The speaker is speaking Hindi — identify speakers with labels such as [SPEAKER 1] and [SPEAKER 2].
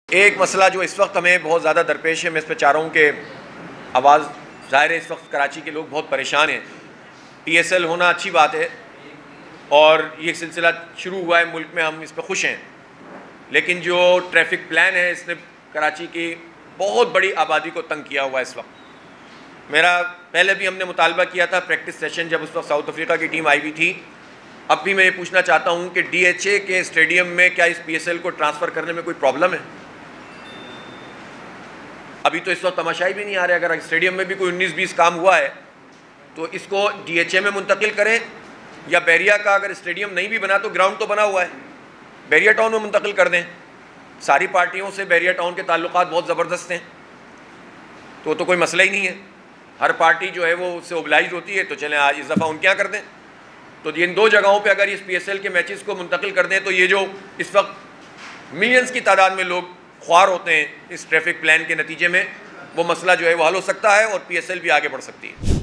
[SPEAKER 1] एक मसला जो इस वक्त हमें बहुत ज़्यादा दरपेश है, मैं इस पर चाह रहा हूँ कि आवाज़ ज़ाहिर है इस वक्त कराची के लोग बहुत परेशान हैं। PSL होना अच्छी बात है और ये सिलसिला शुरू हुआ है मुल्क में, हम इस पर खुश हैं, लेकिन जो ट्रैफिक प्लान है इसने कराची की बहुत बड़ी आबादी को तंग किया हुआ है। इस वक्त मेरा पहले भी हमने मुतालबा किया था प्रैक्टिस सेशन, जब उस वक्त साउथ अफ्रीका की टीम आई हुई थी। अब भी मैं ये पूछना चाहता हूँ कि DHA के स्टेडियम में क्या इस PSL को ट्रांसफ़र करने में कोई प्रॉब्लम है? अभी तो इस वक्त तमाशाई भी नहीं आ रहे। अगर स्टेडियम में भी कोई 19-20 काम हुआ है तो इसको DHA में मुंतकिल करें, या बैरिया का अगर स्टेडियम नहीं भी बना तो ग्राउंड तो बना हुआ है, बैरिया टाउन में मुंतकिल कर दें। सारी पार्टियों से बैरिया टाउन के ताल्लुकात बहुत ज़बरदस्त हैं, तो कोई मसला ही नहीं है। हर पार्टी जो है वो उससे ओबलाइज होती है, तो चलें आज इस दफ़ा उनके यहाँ कर दें। तो इन दो जगहों पे अगर इस PSL के मैचेस को मुंतकिल कर दें तो ये जो इस वक्त मिलियंस की तादाद में लोग ख्वार होते हैं इस ट्रैफिक प्लान के नतीजे में, वो मसला जो है वो हल हो सकता है और PSL भी आगे बढ़ सकती है।